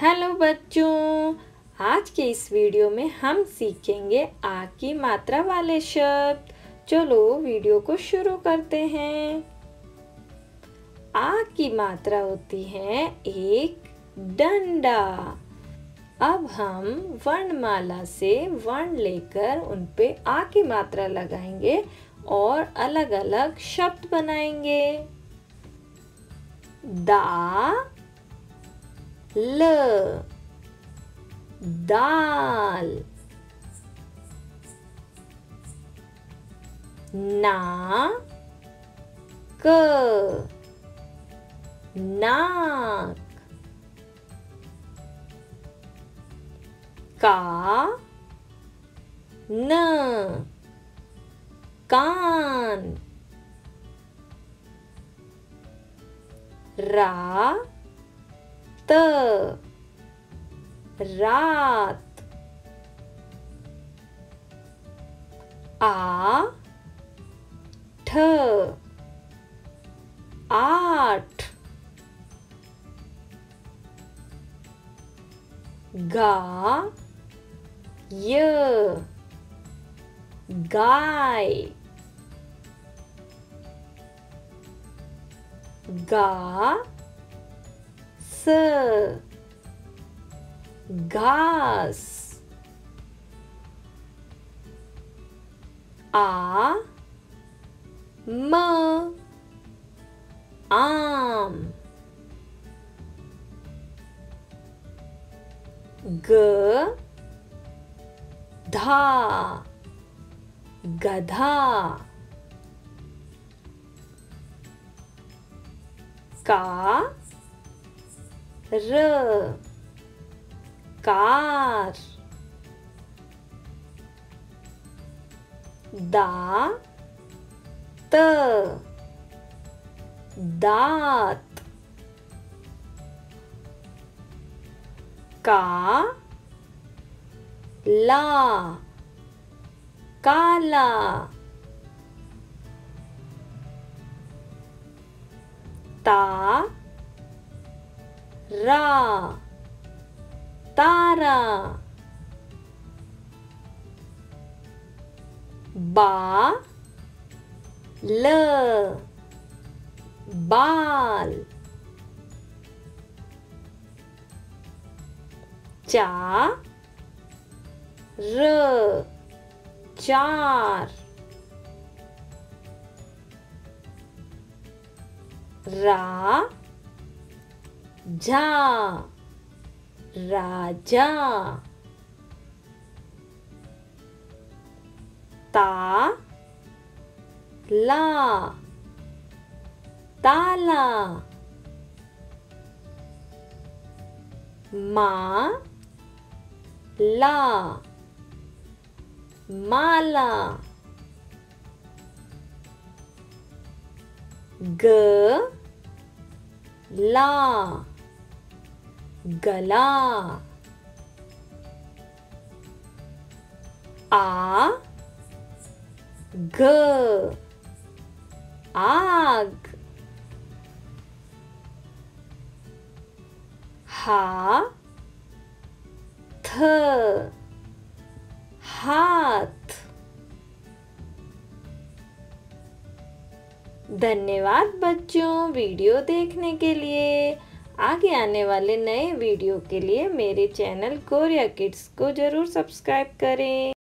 Hello बच्चों, आज के इस वीडियो में हम सीखेंगे आ की मात्रा वाले शब्द। चलो वीडियो को शुरू करते हैं। आ की मात्रा होती है एक डंडा। अब हम वर्णमाला से वर्ण लेकर उन पे आ की मात्रा लगाएंगे और अलग अलग शब्द बनाएंगे। दा ल दाल, ना क नाक, का न कान, रा त रात, आ ठ आठ, गा य गाय, गा स घास, आ म आम, ग धा गधा, का र कार, दा त दात, का ला काला, ता रा तारा, बा ल बाल, चा र चार, रा झा राजा, ता ला ताला, मा ला माला, ग ला गला, आ ग आग, हा थ हाथ। धन्यवाद बच्चों वीडियो देखने के लिए। आगे आने वाले नए वीडियो के लिए मेरे चैनल कोरिया किड्स को जरूर सब्सक्राइब करें।